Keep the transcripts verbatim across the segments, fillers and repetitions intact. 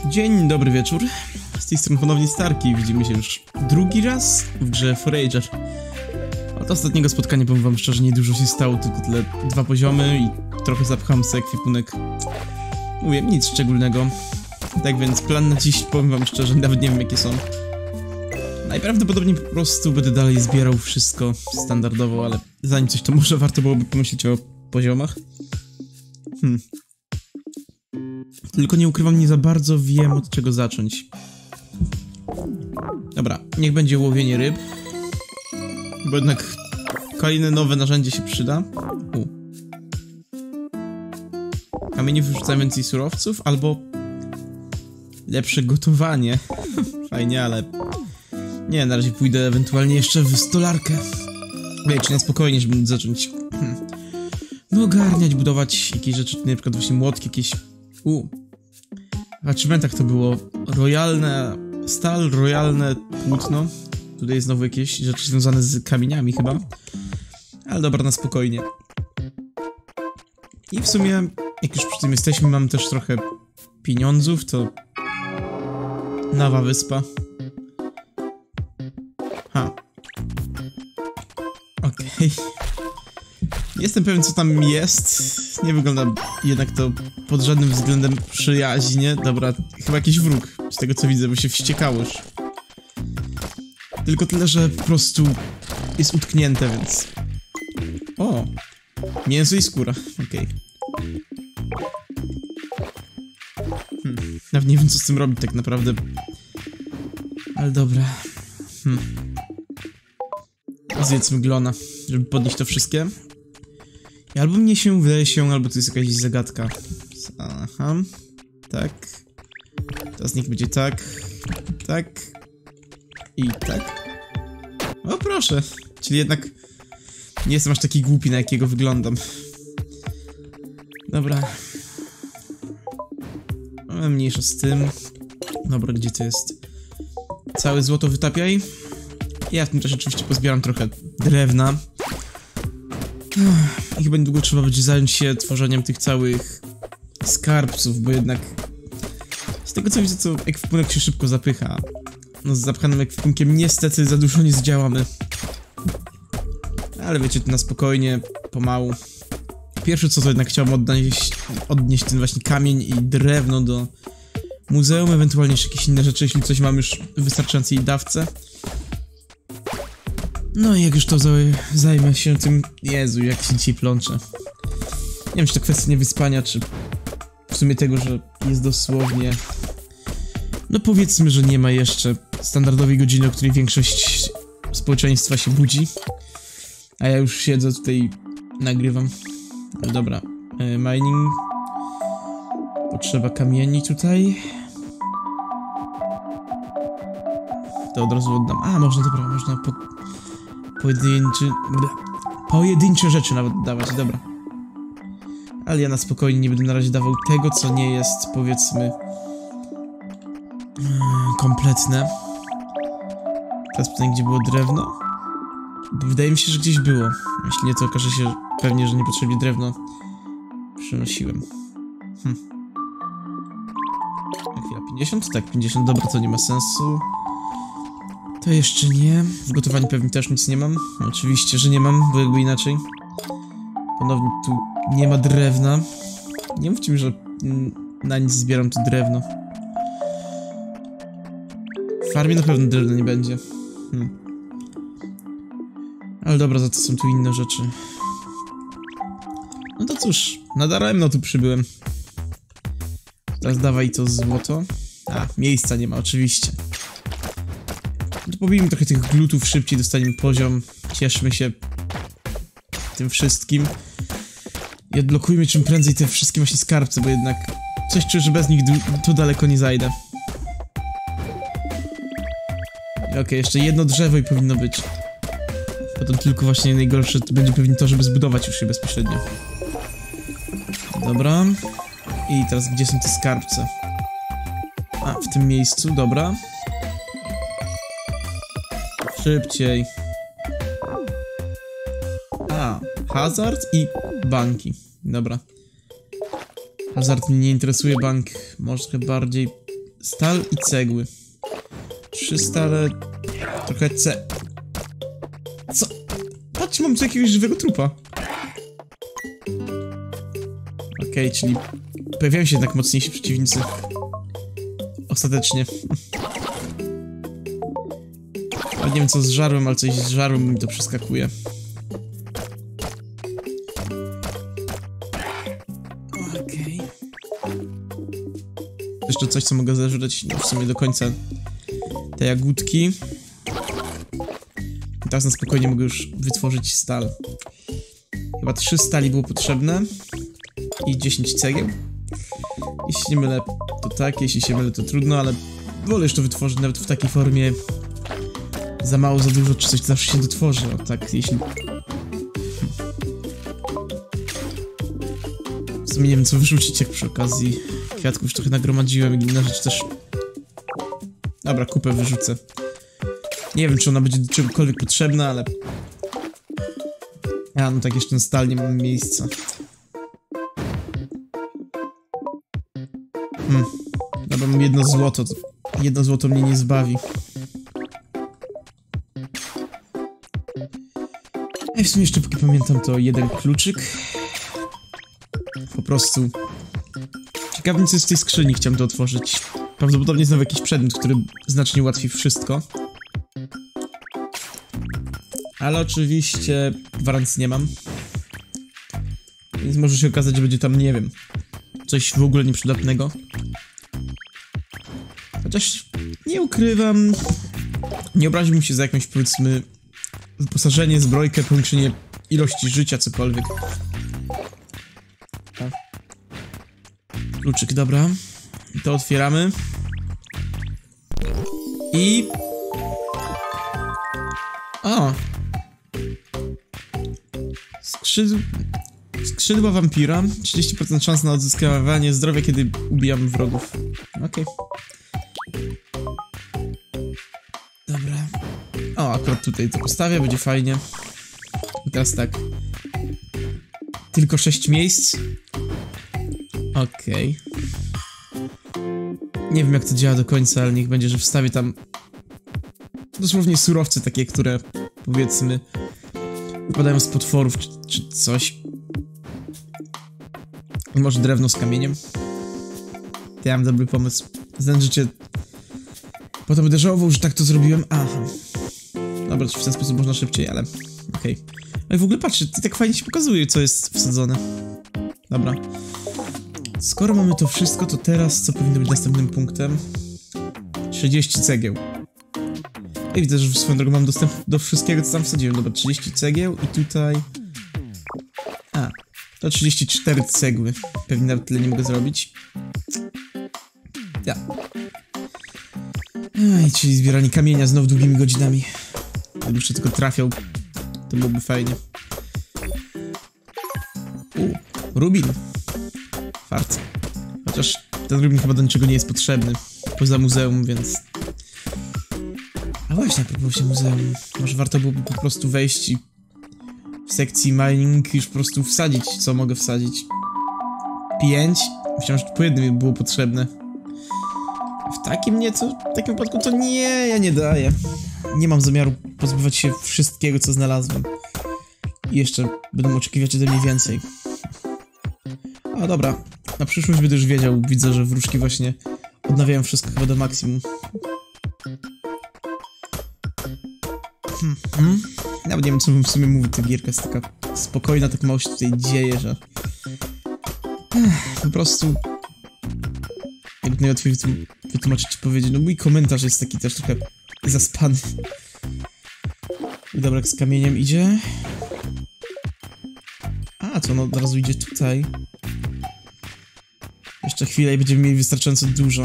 Dzień dobry wieczór. Z tej strony ponownie Starki. Widzimy się już drugi raz w grze Forager. Od ostatniego spotkania, powiem wam szczerze, niedużo się stało, tylko tyle dwa poziomy i trochę zapcham sobie ekwipunek. Mówię, nic szczególnego. Tak więc plan na dziś, powiem wam szczerze, nawet nie wiem jakie są. Najprawdopodobniej po prostu będę dalej zbierał wszystko standardowo, ale zanim coś, to może warto byłoby pomyśleć o poziomach. Hmm. Tylko nie ukrywam, nie za bardzo wiem, od czego zacząć. Dobra, niech będzie łowienie ryb. Bo jednak kolejne nowe narzędzie się przyda. U. Kamienie wyrzucają więcej surowców, albo lepsze gotowanie. Fajnie, ale nie, na razie pójdę ewentualnie jeszcze w stolarkę. Wiecie, na spokojnie, żeby móc zacząć hmm. no ogarniać, budować jakieś rzeczy, na przykład właśnie młotki, jakieś... U. W achievementach to było royalne stal, royalne płótno. Tutaj jest znowu jakieś rzeczy związane z kamieniami chyba. Ale dobra, na spokojnie. I w sumie, jak już przy tym jesteśmy, mam też trochę pieniądzów, to... Nowa wyspa. Ha. Okej. Okay. Nie jestem pewien, co tam jest. Nie wygląda jednak to pod żadnym względem przyjaźnie. Dobra, chyba jakiś wróg, z tego co widzę, bo się wściekało już. Tylko tyle, że po prostu jest utknięte, więc... O! Mięso i skóra, okej. Okay. Hmm. Nawet nie wiem, co z tym robić tak naprawdę. Ale dobra. Hmm. Zjedzmy glona, żeby podnieść to wszystkie. I albo mnie się wydaje się, albo to jest jakaś zagadka. Aha. Tak. Teraz niech będzie tak. Tak. I tak. O proszę. Czyli jednak nie jestem aż taki głupi, na jakiego wyglądam. Dobra. Ale mniejsza z tym. Dobra, gdzie to jest? Całe złoto wytapiaj. Ja w tym czasie oczywiście pozbieram trochę drewna. I chyba niedługo trzeba będzie zająć się tworzeniem tych całych skarbców, bo jednak z tego co widzę, to ekwipunek się szybko zapycha. No z zapchanym ekwipunkiem niestety za dużo nie zdziałamy. Ale wiecie, to na spokojnie, pomału. Pierwsze co to jednak chciałem odnieść, odnieść ten właśnie kamień i drewno do muzeum, ewentualnie jeszcze jakieś inne rzeczy, jeśli coś mam już w wystarczającej dawce. No i jak już to zajmę się tym... Jezu, jak się dzisiaj plączę. Nie wiem, czy to kwestia niewyspania, czy w sumie tego, że jest dosłownie... No powiedzmy, że nie ma jeszcze standardowej godziny, o której większość społeczeństwa się budzi. A ja już siedzę tutaj i nagrywam. No dobra, e, mining. Potrzeba kamieni tutaj. To od razu oddam. A, można, dobra, można po... Pojedynczy... Pojedyncze rzeczy nawet dawać, dobra. Ale ja na spokojnie nie będę na razie dawał tego, co nie jest, powiedzmy... kompletne. Teraz pytanie, gdzie było drewno? Wydaje mi się, że gdzieś było. Jeśli nie, to okaże się pewnie, że niepotrzebnie drewno przynosiłem. Hm. Na chwilę, pięćdziesiąt? Tak, pięćdziesiąt, dobra, to nie ma sensu. To jeszcze nie. W gotowaniu pewnie też nic nie mam. Oczywiście, że nie mam, bo jakby inaczej. Ponownie tu nie ma drewna. Nie mówcie mi, że na nic zbieram to drewno. W farmie na pewno drewna nie będzie. Hmm. Ale dobra, za to są tu inne rzeczy. No to cóż, nadaremno tu przybyłem. Teraz dawaj to złoto. A, miejsca nie ma, oczywiście. To pobijmy trochę tych glutów szybciej, dostaniemy poziom. Cieszmy się tym wszystkim. I odblokujmy czym prędzej te wszystkie właśnie skarbce, bo jednak coś czuję, że bez nich tu daleko nie zajdę. Okej, okay, jeszcze jedno drzewo i powinno być. Potem tylko właśnie najgorsze to będzie pewnie to, żeby zbudować już je bezpośrednio. Dobra. I teraz gdzie są te skarbce? A, w tym miejscu, dobra. Szybciej. A, hazard i banki. Dobra. Hazard mnie nie interesuje, bank może trochę bardziej. Stal i cegły. Trzy stale... Trochę ce... Co? Patrz, mam tu jakiegoś żywego trupa. Okej, okay, czyli... Pojawiają się jednak mocniejsi przeciwnicy. Ostatecznie. Ale nie wiem co z żarłem, ale coś z żarłem mi to przeskakuje. Okej. Okay. Jeszcze coś, co mogę zażreć, no w sumie do końca. Te jagódki. I teraz na spokojnie mogę już wytworzyć stal. Chyba trzy stali było potrzebne. I dziesięć cegieł. Jeśli nie mylę, to tak, jeśli się mylę, to trudno, ale wolę już to wytworzyć nawet w takiej formie. Za mało, za dużo, czy coś to zawsze się dotworzy, o tak, jeśli... W sumie nie wiem co wyrzucić, jak przy okazji kwiatków już trochę nagromadziłem i inna rzecz też... Dobra, kupę wyrzucę. Nie wiem, czy ona będzie do czegokolwiek potrzebna, ale... A, no tak, jeszcze na stal nie mam miejsca. Hmm. Dobra, mam jedno złoto. Jedno złoto mnie nie zbawi. I w sumie jeszcze póki pamiętam to jeden kluczyk. Po prostu... Ciekawe co jest w tej skrzyni, chciałem to otworzyć. Prawdopodobnie znowu jakiś przedmiot, który znacznie ułatwi wszystko. Ale oczywiście gwarancji nie mam. Więc może się okazać, że będzie tam, nie wiem, coś w ogóle nieprzydatnego. Chociaż nie ukrywam, nie obraziłbym się za jakąś, powiedzmy, wyposażenie, zbrojkę, powiększenie ilości życia, cokolwiek. Kluczyk, dobra. To otwieramy. I... O! Skrzydł... Skrzydła wampira. trzydzieści procent szans na odzyskiwanie zdrowia, kiedy ubijamy wrogów. Okej. Okay. Dobra. O, akurat tutaj to postawię, będzie fajnie. I teraz tak. Tylko sześć miejsc. Okej. Okay. Nie wiem jak to działa do końca, ale niech będzie, że wstawię tam dosłownie surowce takie, które powiedzmy wypadają z potworów czy, czy coś. I może drewno z kamieniem. To ja mam dobry pomysł. Zdążycie. Potem będę żałował, że tak to zrobiłem. Aha. Dobra, w ten sposób można szybciej, ale okej. Okay. No i w ogóle patrzcie, to tak fajnie się pokazuje, co jest wsadzone. Dobra. Skoro mamy to wszystko, to teraz co powinno być następnym punktem? trzydzieści cegieł. I widzę, że swoją drogą mam dostęp do wszystkiego, co tam wsadziłem. Dobra, trzydzieści cegieł i tutaj... A, to trzydzieści cztery cegły. Pewnie nawet tyle nie mogę zrobić. Ja. Aj, czyli zbieranie kamienia znowu długimi godzinami. Gdyby jeszcze tylko trafiał, to byłoby fajnie. U, rubin. Fart. Chociaż ten rubin chyba do niczego nie jest potrzebny. Poza muzeum, więc... A właśnie, a propos się muzeum. Może warto byłoby po prostu wejść i w sekcji mining już po prostu wsadzić, co mogę wsadzić. Pięć? Myślałem, że po jednym było potrzebne. W takim nieco, w takim wypadku to nie, ja nie daję. Nie mam zamiaru pozbywać się wszystkiego, co znalazłem. I jeszcze będą oczekiwać ode mnie więcej. A dobra, na przyszłość będę już wiedział. Widzę, że wróżki właśnie odnawiają wszystko chyba do maksimum. Hmm, hmm. Nawet nie wiem, co bym w sumie mówił, ta gierka jest taka spokojna, tak mało się tutaj dzieje, że... Ech, po prostu... Jak najłatwiej wytłumaczyć i powiedzieć, no mój komentarz jest taki też trochę zaspany. I dobra, jak z kamieniem idzie... A, co ono od razu idzie tutaj. Jeszcze chwilę i będziemy mieli wystarczająco dużo.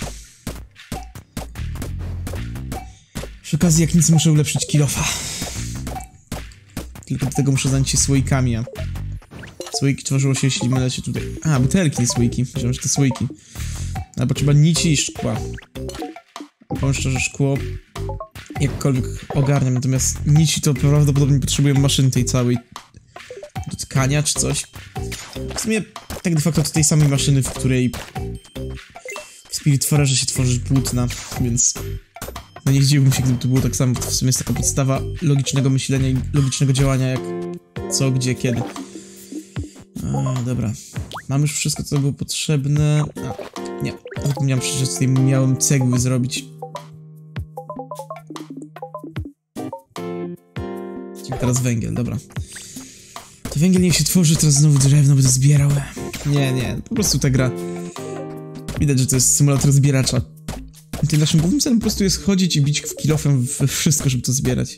Przy okazji, jak nic, muszę ulepszyć kilofa. Tylko do tego muszę zająć się słoikami, a... Słoiki tworzyło się, jeśli mylę się tutaj... A, butelki, nie słoiki. Myślałem, że to słoiki. Albo trzeba nici i szkła. Powiem szczerze, szkło... jakkolwiek ogarniam, natomiast nici to prawdopodobnie potrzebują maszyny tej całej... do tkania czy coś. W sumie, tak de facto to tej samej maszyny, w której... Spirit Forerze się tworzy płótna, więc... No nie zdziwiłbym się, gdyby to było tak samo. To w sumie jest taka podstawa logicznego myślenia i logicznego działania, jak co, gdzie, kiedy. A, dobra. Mam już wszystko, co było potrzebne. A, nie. Zapomniałem przecież, że tutaj miałem cegły zrobić. Czyli teraz węgiel, dobra. To węgiel niech się tworzy, teraz znowu drewno będę zbierał. Nie, nie, po prostu ta gra. Widać, że to jest symulator zbieracza. Tym naszym głównym celem po prostu jest chodzić i bić kilofem we wszystko, żeby to zbierać.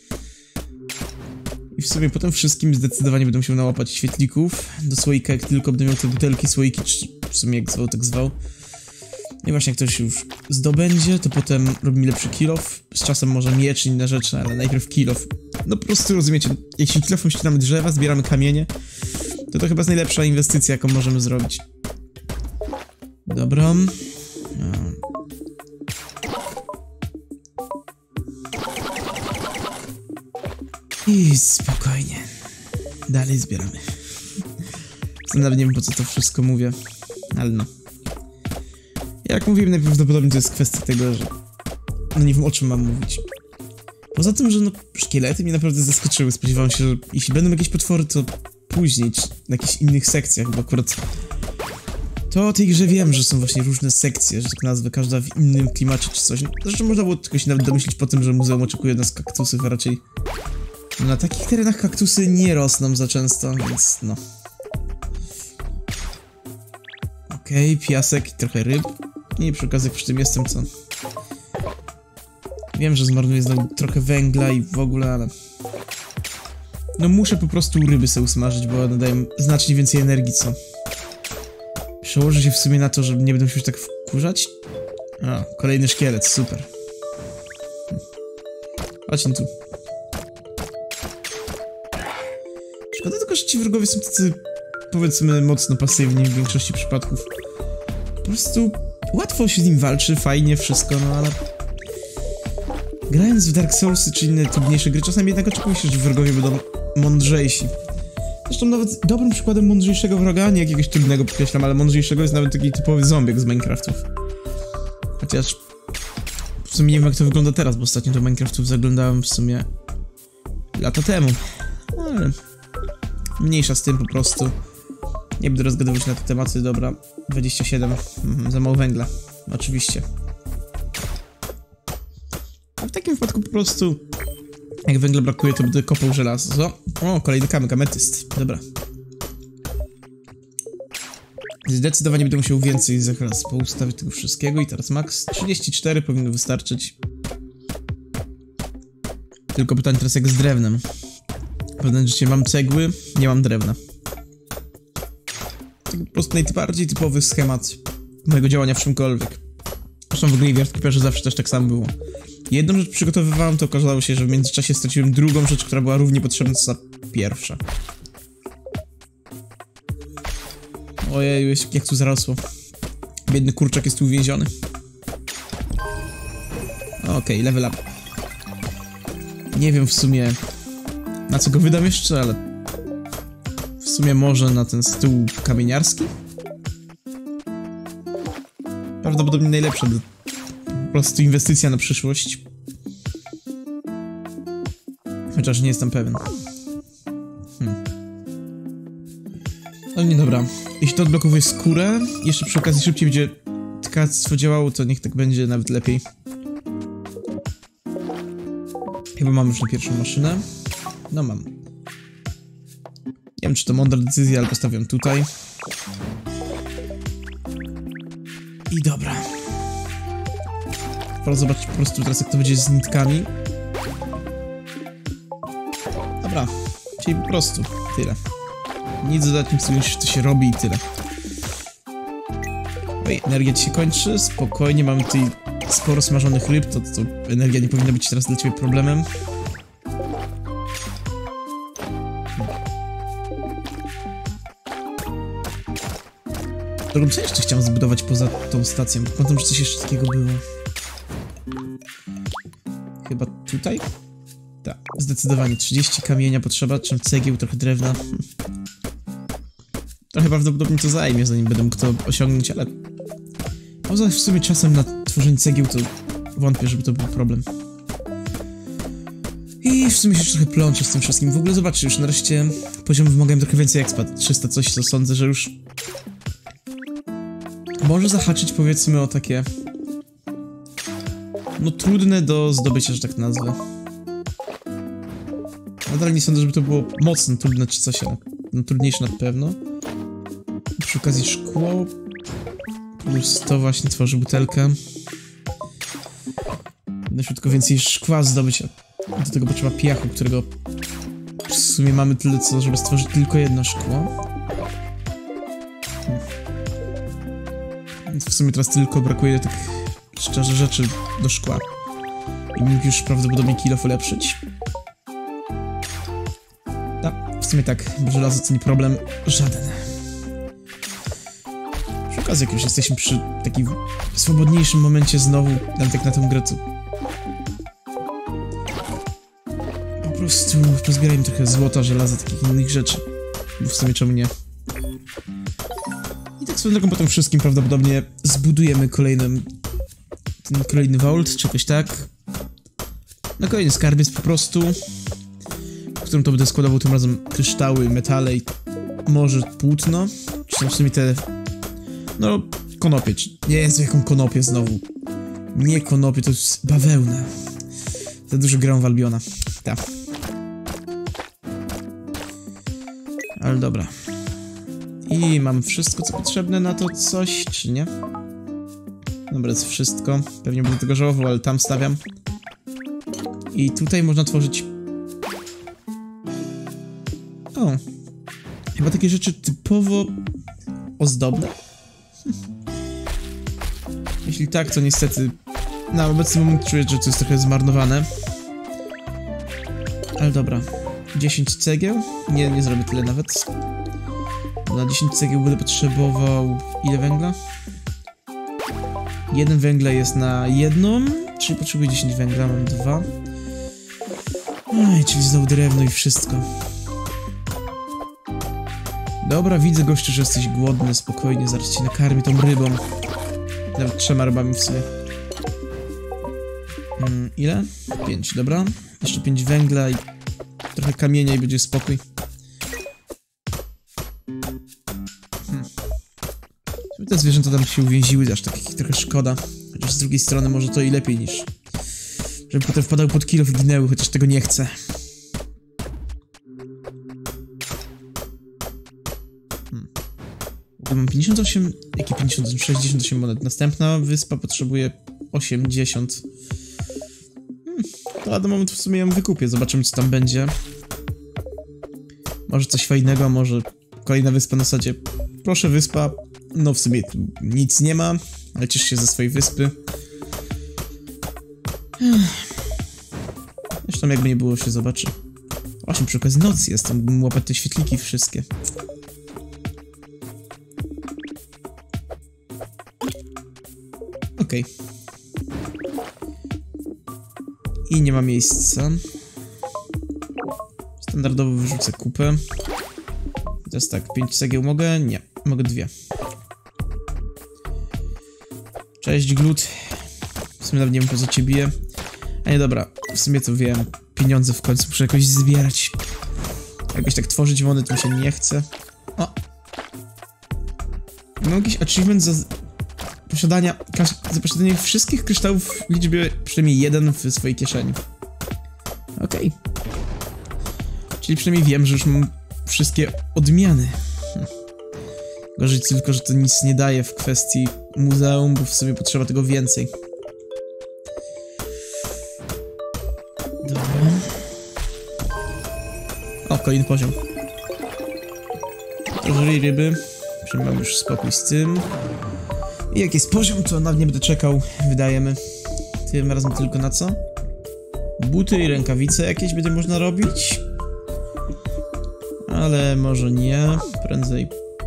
I w sumie potem wszystkim zdecydowanie będę musiał nałapać świetlików do słoika, jak tylko będę miał te butelki, słoiki, czy w sumie jak zwał, tak zwał. I właśnie jak to się już zdobędzie, to potem robi mi lepszy kilof. Z czasem może miecz i inne rzeczy, ale najpierw kilof. No po prostu rozumiecie, jeśli kilofem ścinamy drzewa, zbieramy kamienie, to to chyba jest najlepsza inwestycja, jaką możemy zrobić. Dobra. I spokojnie. Dalej zbieramy. Nawet nie wiem, po co to wszystko mówię, ale no. Jak mówiłem, najprawdopodobniej to jest kwestia tego, że... No nie wiem, o czym mam mówić. Poza tym, że no szkielety mnie naprawdę zaskoczyły. Spodziewałem się, że jeśli będą jakieś potwory, to później, czy na jakichś innych sekcjach, bo akurat... To o tej grze wiem, że są właśnie różne sekcje, że tak nazwę, każda w innym klimacie czy coś. Zresztą można było tylko się nawet domyślić po tym, że muzeum oczekuje nas kaktusów, a raczej... No, na takich terenach kaktusy nie rosną za często, więc no. Okej, okay, piasek i trochę ryb. I przy okazji przy tym jestem, co? Wiem, że zmarnuję znowu trochę węgla i w ogóle, ale... No muszę po prostu ryby sobie usmażyć, bo one dają znacznie więcej energii, co? Przełożę się w sumie na to, że nie będę musiał się tak wkurzać. A, kolejny szkielet, super. Hm. Chodźmy tu. Szkoda tylko, że ci wrogowie są tacy, powiedzmy, mocno pasywni w większości przypadków. Po prostu łatwo się z nim walczy, fajnie, wszystko, no ale... Grając w Dark Soulsy czy inne trudniejsze gry, czasami jednak oczekuje się, że wrogowie będą mądrzejsi. Zresztą nawet dobrym przykładem mądrzejszego wroga, nie jakiegoś trudnego, podkreślam, ale mądrzejszego jest nawet taki typowy zombiek z Minecraftów. Chociaż... W sumie nie wiem, jak to wygląda teraz, bo ostatnio do Minecraftów zaglądałem w sumie... lata temu. Ale... Mniejsza z tym po prostu. Nie będę rozgadywać na te tematy, dobra. dwadzieścia siedem. Mhm, za mało węgla. Oczywiście. A w takim wypadku po prostu... Jak węgla brakuje, to będę kopał żelazo. O, kolejny kamyk, ametyst. Dobra. Zdecydowanie będę musiał więcej zaraz poustawić tego wszystkiego. I teraz max trzydzieści cztery powinno wystarczyć. Tylko pytanie teraz jak z drewnem. Pewnie, że mam cegły, nie mam drewna. To po prostu najbardziej typowy schemat mojego działania w czymkolwiek. Zresztą w ogóle w Artkeeperze zawsze też tak samo było. Jedną rzecz przygotowywałem, to okazało się, że w międzyczasie straciłem drugą rzecz, która była równie potrzebna co pierwsza. Ojej, jak tu zarosło. Biedny kurczak jest tu uwięziony. Okej, okay, level up. Nie wiem w sumie... Na co go wydam jeszcze, ale... W sumie może na ten stół kamieniarski? Prawdopodobnie najlepsza, po prostu inwestycja na przyszłość. Chociaż nie jestem pewien. Hmm. No nie, dobra. Jeśli to odblokowuje skórę, jeszcze przy okazji szybciej będzie tkactwo działało, to niech tak będzie nawet lepiej. Chyba mam już na pierwszą maszynę. No mam. Nie wiem, czy to mądra decyzja, ale postawiam tutaj. I dobra. Pora zobaczyć po prostu teraz, jak to będzie z nitkami. Dobra. Czyli po prostu tyle. Nic dodatniego niż to się robi i tyle. Oj, energia ci się kończy. Spokojnie, mamy tutaj sporo smażonych ryb, to, to energia nie powinna być teraz dla ciebie problemem. Drogą, co jeszcze chciałem zbudować poza tą stacją? Pamiętam, że coś jeszcze takiego było. Chyba tutaj? Tak, zdecydowanie. trzydzieści kamienia potrzeba, czym cegieł, trochę drewna. Hm. Trochę prawdopodobnie to zajmie, zanim będę mógł to osiągnąć, ale... Poza w sumie czasem na tworzenie cegieł to wątpię, żeby to był problem. I w sumie się trochę plączę z tym wszystkim. W ogóle zobaczcie, już nareszcie poziomy wymagają trochę więcej expa. trzysta coś, co sądzę, że już może zahaczyć, powiedzmy, o takie no trudne do zdobycia, że tak nazwę. Nadal nie sądzę, żeby to było mocno trudne czy coś, ale no trudniejsze na pewno. Przy okazji szkło plus to właśnie tworzy butelkę. Będę się tylko więcej szkła zdobyć, a do tego potrzeba piachu, którego w sumie mamy tyle co, żeby stworzyć tylko jedno szkło. Więc w sumie teraz tylko brakuje tak szczerze rzeczy do szkła. I mógł już prawdopodobnie kilof ulepszyć. No, w sumie tak, bo żelazo to nie problem żaden. Przy okazji, jak już jesteśmy przy takim swobodniejszym momencie znowu, nawet jak na tę grę, to po prostu pozbierajmy trochę złota, żelaza, takich innych rzeczy. Bo w sumie czemu nie? I tak swoją drogą po tym wszystkim prawdopodobnie zbudujemy kolejny ten kolejny vault, czy jakoś tak. Na kolejny skarbiec po prostu, w którym to będę składował tym razem kryształy, metale i może płótno. Czy są w sumie te... no, konopie. Nie jest jaką konopię znowu. Nie konopie, to jest bawełna. Za dużo grałem w Albiona. Tak. Ale dobra. I mam wszystko, co potrzebne na to coś, czy nie? Dobra, jest wszystko. Pewnie będę tego żałował, ale tam stawiam. I tutaj można tworzyć... o. Chyba takie rzeczy typowo ozdobne? Hm. Jeśli tak, to niestety na obecny moment czuję, że to jest trochę zmarnowane. Ale dobra. dziesięć cegieł? Nie, nie zrobię tyle nawet. Na dziesięć cegieł będę potrzebował... ile węgla? Jeden węgla jest na jedną, czyli potrzebuję dziesięć węgla, mam dwa. Ej, czyli znowu drewno i wszystko. Dobra, widzę, gościu, że jesteś głodny, spokojnie, zaraz cię nakarmię tą rybą. Nawet trzema rybami w sumie. Hmm, ile? Pięć, dobra. Jeszcze pięć węgla i trochę kamienia i będzie spokój. Hmm. Te zwierzęta tam się uwięziły, aż takich trochę szkoda. Chociaż z drugiej strony może to i lepiej niż... żeby potem wpadały pod kilof i ginęły, chociaż tego nie chcę. Hmm. Mam pięćdziesiąt osiem... jakie pięćdziesiąt osiem? sześćdziesiąt osiem monet. Następna wyspa potrzebuje osiemdziesiąt. Hmm. To na moment w sumie ją wykupię, zobaczymy co tam będzie. Może coś fajnego, może kolejna wyspa na zasadzie... proszę wyspa... no w sumie tu nic nie ma, ale ciesz się ze swojej wyspy. Zresztą jakby nie było, się zobaczy. Właśnie przy okazji noc jest, to mógłbym łapać te świetliki wszystkie. Okej. Okay. I nie ma miejsca. Standardowo wyrzucę kupę. Teraz tak, pięć cegieł mogę? Nie, mogę dwie. Cześć, glut. W sumie nawet nie wiem, po co cię biję. A nie, dobra, w sumie to wiem. Pieniądze w końcu muszę jakoś zbierać. Jakoś tak tworzyć monet mi się nie chce. O! Mam jakiś achievement za posiadania, za posiadanie wszystkich kryształów w liczbie przynajmniej jeden w swojej kieszeni. Okej. Okay. Czyli przynajmniej wiem, że już mam wszystkie odmiany. Hm. Gorzej tylko, że to nic nie daje w kwestii muzeum, bo w sumie potrzeba tego więcej. Dobra. O, kolejny poziom. Trochę ryby. Przynajmniej mam już spokój z tym. I jak jest poziom, to nawet nie będę czekał. Wydajemy. Tym razem tylko na co? Buty i rękawice jakieś będzie można robić. Ale może nie. Prędzej.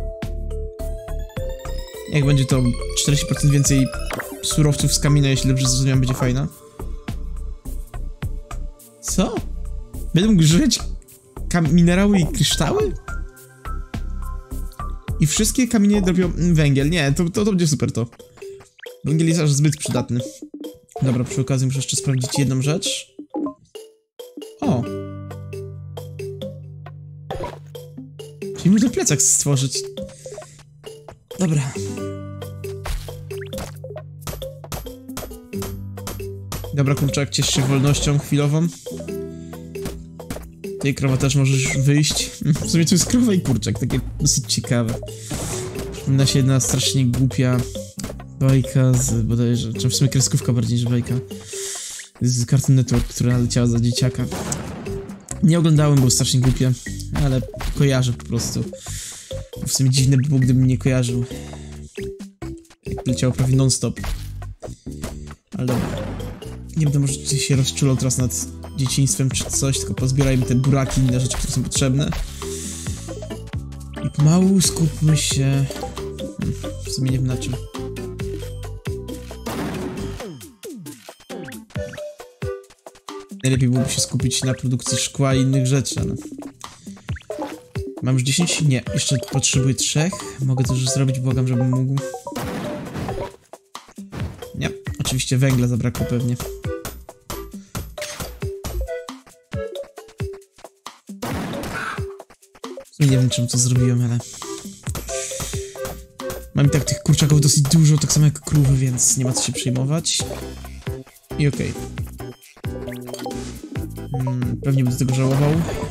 Jak będzie to czterdzieści procent więcej surowców z kamienia, jeśli dobrze zrozumiałem, będzie fajna. Co? Będę mógł żyć minerały i kryształy? I wszystkie kamienie robią węgiel. Nie, to, to, to będzie super to. Węgiel jest aż zbyt przydatny. Dobra, przy okazji muszę jeszcze sprawdzić jedną rzecz. O! Czyli można plecak stworzyć. Dobra. Dobra, kurczak, ciesz się wolnością chwilową. Tej krowa też możesz wyjść. W sumie to jest krowa i kurczak, takie dosyć ciekawe. Przypomina się jedna strasznie głupia bajka z bodajże, czy w sumie kreskówka bardziej niż bajka. Z Cartoon Network, która leciała za dzieciaka. Nie oglądałem, było strasznie głupie, ale kojarzę po prostu. W sumie dziwne by było, gdybym nie kojarzył. Jak leciało prawie non-stop. Ale dobra. Nie będę może się rozczulał teraz nad dzieciństwem czy coś, tylko pozbierajmy te buraki i inne rzeczy, które są potrzebne. I pomału skupmy się... Hmm, w sumie nie wiem na czym. Najlepiej byłoby się skupić na produkcji szkła i innych rzeczy, ale... Mam już dziesięć? Nie, jeszcze potrzebuję trzech. Mogę to już zrobić, błagam, żebym mógł. Nie, oczywiście węgla zabrakło pewnie. Nie wiem, czym to zrobiłem, ale... Mam i tak tych kurczaków dosyć dużo, tak samo jak krówy, więc nie ma co się przejmować. I okej. Okay. Hmm, pewnie będę tego żałował.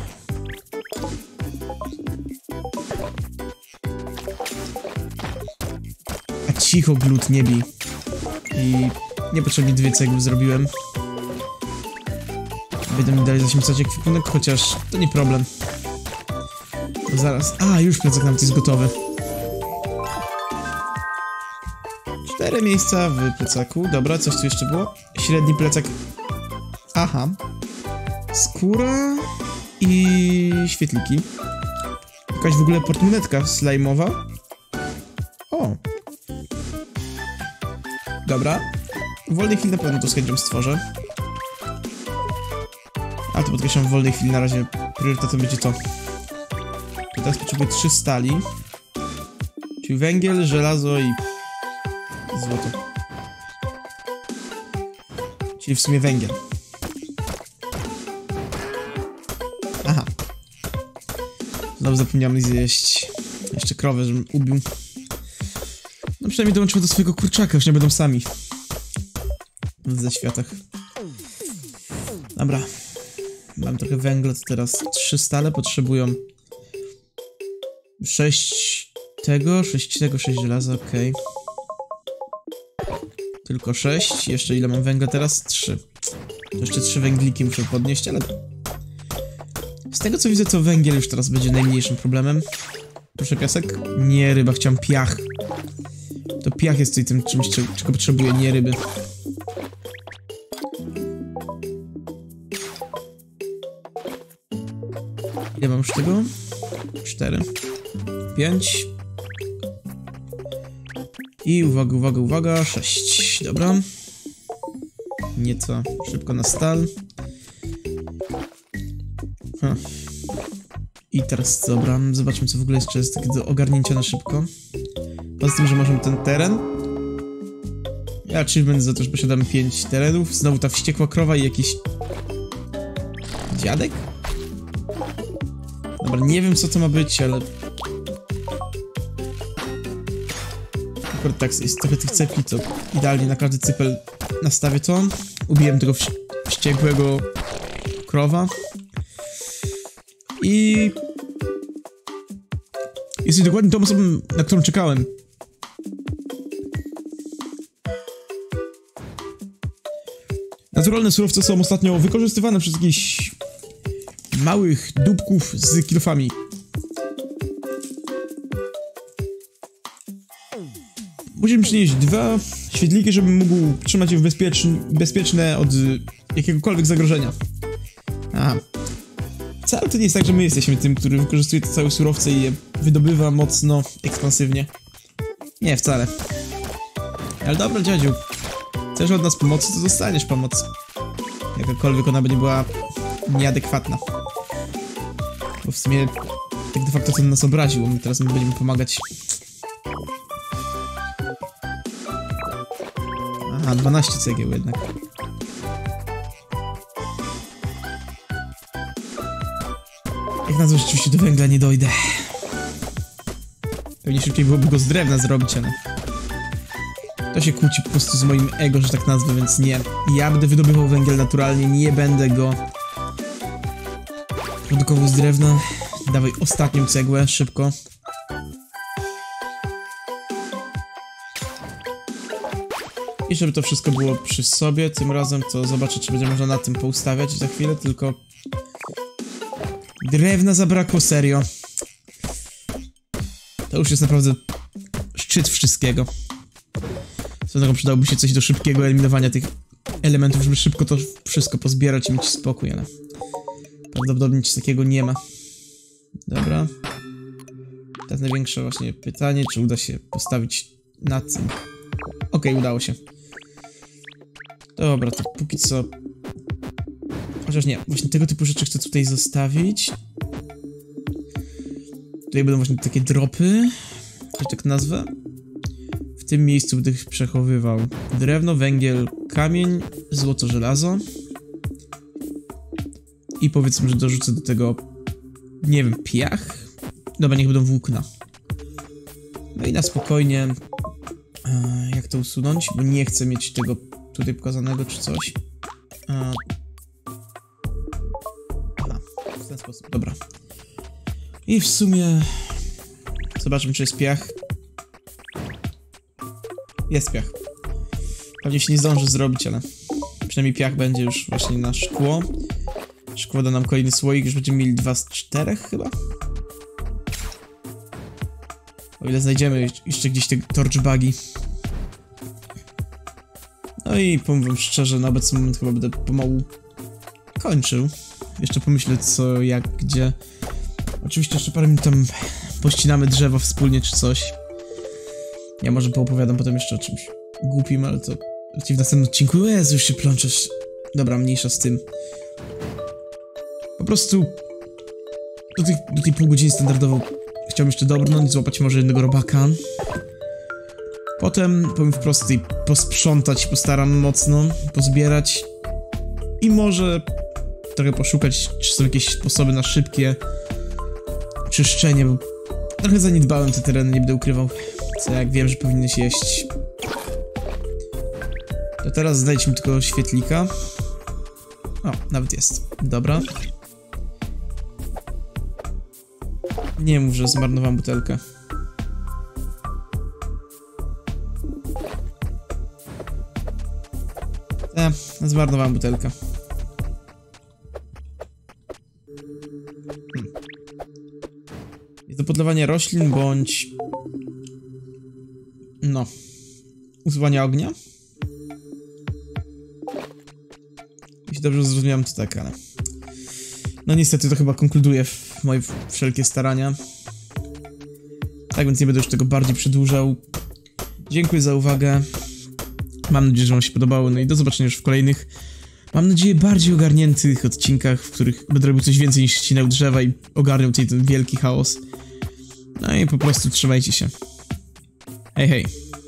A cicho, glut, nie bij. I niepotrzebnie dwie cegły zrobiłem. Będę mi dalej zaśmiecać ekwipunek, chociaż to nie problem. To zaraz... A, już plecak nawet jest gotowy. Cztery miejsca w plecaku. Dobra, coś tu jeszcze było? Średni plecak. Aha. Skóra i świetliki. Jakaś w ogóle portmonetka slajmowa. O. Dobra. W wolnej chwili na pewno to z chęcią stworzę. A to podkreślam, w wolnej chwili na razie priorytetem będzie to. Teraz potrzebuję trzy stali. Czyli węgiel, żelazo i złoto. Czyli w sumie węgiel. Aha. Znowu zapomniałem zjeść jeszcze krowę, żebym ubił. No przynajmniej dołączymy do swojego kurczaka, już nie będą sami. Ze światach. Dobra. Mam trochę węgla, to teraz trzy stale potrzebują sześć tego, sześć tego, sześć żelaza, okej. Okay. Tylko sześć. Jeszcze ile mam węgla teraz? trzy. To jeszcze trzy węgliki muszę podnieść, ale... Z tego co widzę, to węgiel już teraz będzie najmniejszym problemem. Proszę piasek? Nie, ryba, chciałem piach. To piach jest tutaj tym czymś, czego potrzebuję, nie ryby. Ile mam już tego? cztery. pięć. I uwaga, uwaga, uwaga, sześć. Dobra. Nieco szybko na stal. Huh. I teraz, dobra, zobaczmy co w ogóle jeszcze jest takie do ogarnięcia na szybko. Poza tym, że możemy ten teren. Ja achievement za to, że posiadamy pięć terenów. Znowu ta wściekła krowa i jakiś... dziadek? Dobra, nie wiem co to ma być, ale... Akurat tak, jest trochę tych cepli, to idealnie na każdy cypel nastawię to. Ubiłem tego wś wściekłego krowa. I... Jesteś dokładnie tą osobą, na którą czekałem. Naturalne surowce są ostatnio wykorzystywane przez jakichś małych dupków z kilofami. Musimy przynieść dwa świetliki, żebym mógł trzymać je w bezpieczn bezpieczne od jakiegokolwiek zagrożenia. Aha. Wcale to nie jest tak, że my jesteśmy tym, który wykorzystuje te całe surowce i je wydobywa mocno, ekspansywnie. Nie, wcale. Ale dobra, dziadziu. Chcesz od nas pomocy, to dostaniesz pomoc. Jakakolwiek ona będzie była nieadekwatna. Bo w sumie tak de facto ten nas obraził, my teraz my będziemy pomagać. Aha, dwanaście cegieł jednak. Jak na to rzeczywiście do węgla nie dojdę. Pewnie szybciej byłoby go z drewna zrobić, ale... To się kłóci po prostu z moim ego, że tak nazwę, więc nie. Ja będę wydobywał węgiel naturalnie, nie będę go produkował z drewna. Dawaj ostatnią cegłę, szybko. I żeby to wszystko było przy sobie, tym razem to zobaczę, czy będzie można na tym poustawiać za chwilę, tylko... Drewna zabrakło, serio. To już jest naprawdę szczyt wszystkiego. Co tego przydałoby się coś do szybkiego eliminowania tych elementów, żeby szybko to wszystko pozbierać i mieć spokój, ale... Prawdopodobnie nic takiego nie ma. Dobra. Teraz największe właśnie pytanie, czy uda się postawić na tym. Okej, okay, udało się. Dobra, to póki co... Chociaż nie, właśnie tego typu rzeczy chcę tutaj zostawić. Tutaj będą właśnie takie dropy, że tak nazwę. W tym miejscu będę przechowywał drewno, węgiel, kamień, złoto, żelazo. I powiedzmy, że dorzucę do tego, nie wiem, piach. Dobra, niech będą włókna. No i na spokojnie, e, jak to usunąć, bo nie chcę mieć tego tutaj pokazanego czy coś. E, aha, w ten sposób, dobra. I w sumie zobaczmy, czy jest piach. Jest piach. Pewnie się nie zdąży zrobić, ale przynajmniej piach będzie już właśnie na szkło. Szkło da nam kolejny słoik, już będziemy mieli dwa z czterech chyba. O ile znajdziemy jeszcze gdzieś te torchbugi. No i powiem wam szczerze, na obecny moment chyba będę pomału kończył. Jeszcze pomyślę co, jak, gdzie. Oczywiście jeszcze parę minut tam pościnamy drzewo wspólnie czy coś. Ja może poopowiadam potem jeszcze o czymś głupim, ale to w następnym odcinku. Jezu, już się plączesz. Dobra, mniejsza z tym. Po prostu do tej, do tej pół godziny standardowo chciałbym jeszcze dobrnąć, złapać może jednego robaka. Potem, powiem wprost, tutaj posprzątać, postaram mocno, pozbierać. I może trochę poszukać, czy są jakieś sposoby na szybkie czyszczenie, bo trochę zaniedbałem te tereny, nie będę ukrywał. Co jak wiem, że powinny się jeść. To teraz znajdźmy tylko świetlika. O, nawet jest. Dobra. Nie mów, że zmarnowałem butelkę. E, zmarnowałem butelkę. Hmm. Jest do podlewania roślin, bądź... No. Usuwania ognia? Jeśli dobrze zrozumiałem, to tak, ale... No niestety to chyba konkluduje moje wszelkie starania. Tak więc nie będę już tego bardziej przedłużał. Dziękuję za uwagę. Mam nadzieję, że wam się podobało. No i do zobaczenia już w kolejnych, mam nadzieję, bardziej ogarniętych odcinkach, w których będę robił coś więcej niż ścinał drzewa i ogarniał tutaj ten wielki chaos. No i po prostu trzymajcie się. Hej, hej.